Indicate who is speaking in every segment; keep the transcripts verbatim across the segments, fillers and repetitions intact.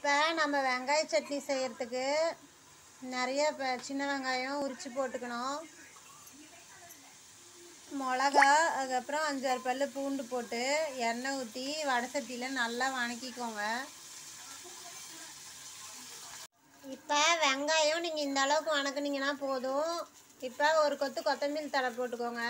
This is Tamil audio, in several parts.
Speaker 1: இப்போ நம்ம வெங்காய சட்னி செய்கிறதுக்கு நிறைய சின்ன வெங்காயம் உரித்து போட்டுக்கணும். மிளகா, அதுக்கப்புறம் அஞ்சாறு பல் பூண்டு போட்டு எண்ணெய் ஊற்றி வடை சட்டியில் நல்லா வணக்கிக்கோங்க. இப்போ வெங்காயம் நீங்கள் இந்த அளவுக்கு வணக்குனீங்கன்னா போதும். இப்போ ஒரு கொத்து கொத்தமல்லி தழை போட்டுக்கோங்க.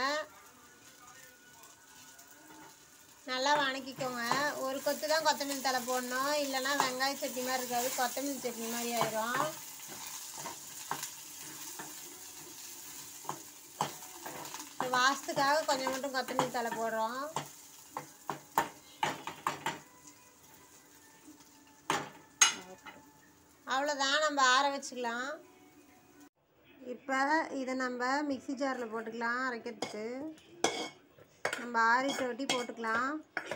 Speaker 1: நல்லா வணக்கிக்கோங்க. ஒரு கொத்து தான் கொத்தமல்லி தழை போடணும், இல்லைன்னா வெங்காய சட்னி மாதிரி இருக்காது, கொத்தமல்லி சட்னி மாதிரி ஆயிரும். வாசத்துக்காக கொஞ்சம் மட்டும் கொத்தமல்லி தழை போடுறோம். அவ்வளோதான், நம்ம ஆற வச்சுக்கலாம். இப்போ இதை நம்ம மிக்சி ஜாரில் போட்டுக்கலாம். அரைக்கிறதுக்கு நம்ம ஆறிட்ட ஒட்டி போட்டுக்கலாம்.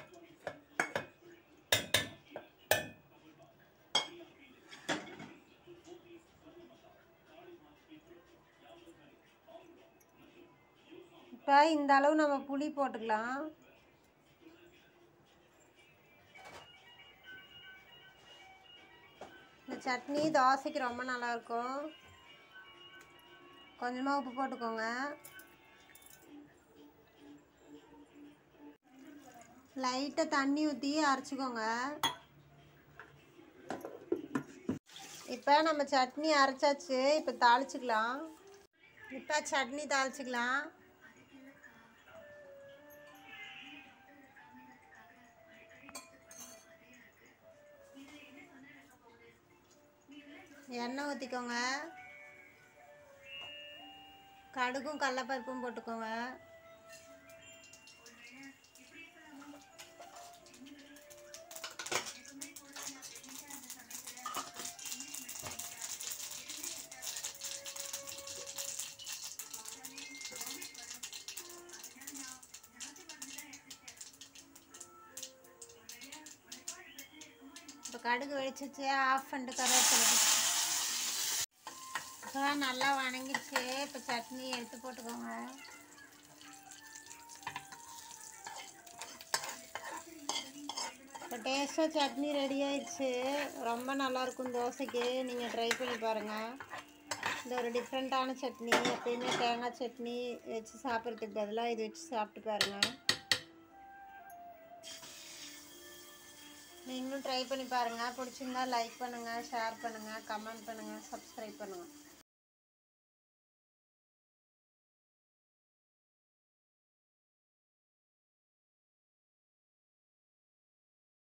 Speaker 1: இப்போ இந்த அளவு நம்ம புளி போட்டுக்கலாம். இந்த சட்னி தோசைக்கு ரொம்ப நல்லாயிருக்கும். கொஞ்சமாக உப்பு போட்டுக்கோங்க. லைட்டாக தண்ணி ஊற்றி அரைச்சிக்கோங்க. இப்போ நம்ம சட்னி அரைச்சாச்சு. இப்போ தாளிச்சிக்கலாம். இப்போ சட்னி தாளிச்சிக்கலாம். எண்ணெய் ஊற்றிக்கோங்க. கடுகும் கடலைப்பருப்பும் போட்டுக்கோங்க. இப்போ கடுகு வெடிச்சிச்சு, ஆஃப் பண்ணிட்டு கருவேப்பிலை இப்போ நல்லா வணங்கிடுச்சு. இப்போ சட்னி எடுத்து போட்டுக்கோங்க. இப்போ டேஸ்ட்டாக சட்னி ரெடி ஆயிடுச்சு. ரொம்ப நல்லாயிருக்கும் தோசைக்கு. நீங்கள் ட்ரை பண்ணி பாருங்கள். இந்த ஒரு டிஃப்ரெண்ட்டான சட்னி. எப்பயுமே தேங்காய் சட்னி வச்சு சாப்பிட்றதுக்கு பதிலாக இது வச்சு சாப்பிட்டு பாருங்கள். நீங்களும் ட்ரை பண்ணி பாருங்கள். பிடிச்சிருந்தா லைக் பண்ணுங்கள், ஷேர் பண்ணுங்கள், கமெண்ட் பண்ணுங்கள், சப்ஸ்கிரைப் பண்ணுங்கள்.